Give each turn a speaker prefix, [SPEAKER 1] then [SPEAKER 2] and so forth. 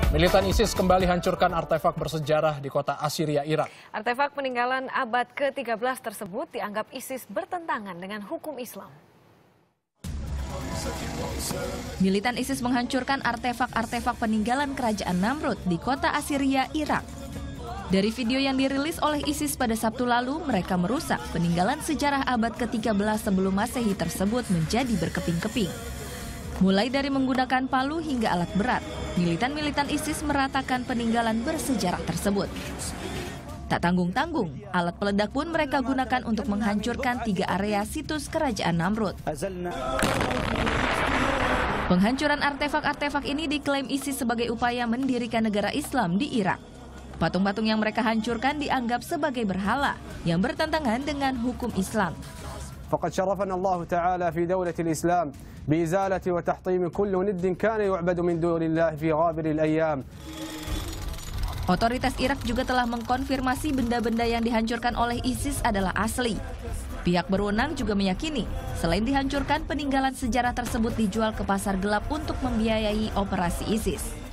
[SPEAKER 1] Militan ISIS kembali hancurkan artefak bersejarah di kota Assyria, Irak.
[SPEAKER 2] Artefak peninggalan abad ke-13 tersebut dianggap ISIS bertentangan dengan hukum Islam.
[SPEAKER 3] Militan ISIS menghancurkan artefak-artefak peninggalan kerajaan Namrud di kota Assyria, Irak. Dari video yang dirilis oleh ISIS pada Sabtu lalu, mereka merusak peninggalan sejarah abad ke-13 sebelum Masehi tersebut menjadi berkeping-keping. Mulai dari menggunakan palu hingga alat berat, militan-militan ISIS meratakan peninggalan bersejarah tersebut. Tak tanggung-tanggung, alat peledak pun mereka gunakan untuk menghancurkan 3 area situs kerajaan Namrud. Penghancuran artefak-artefak ini diklaim ISIS sebagai upaya mendirikan negara Islam di Irak. Patung-patung yang mereka hancurkan dianggap sebagai berhala yang bertentangan dengan hukum Islam.
[SPEAKER 4] فقد شرفنا الله تعالى في دولة الإسلام بإزالة وتحطيم كل ند كان يعبد من دون الله في غابر الأيام.
[SPEAKER 3] Otoritas Irak juga telah mengkonfirmasi benda-benda yang dihancurkan oleh ISIS adalah asli. Pihak berwenang juga meyakini, selain dihancurkan, peninggalan sejarah tersebut dijual ke pasar gelap untuk membiayai operasi ISIS.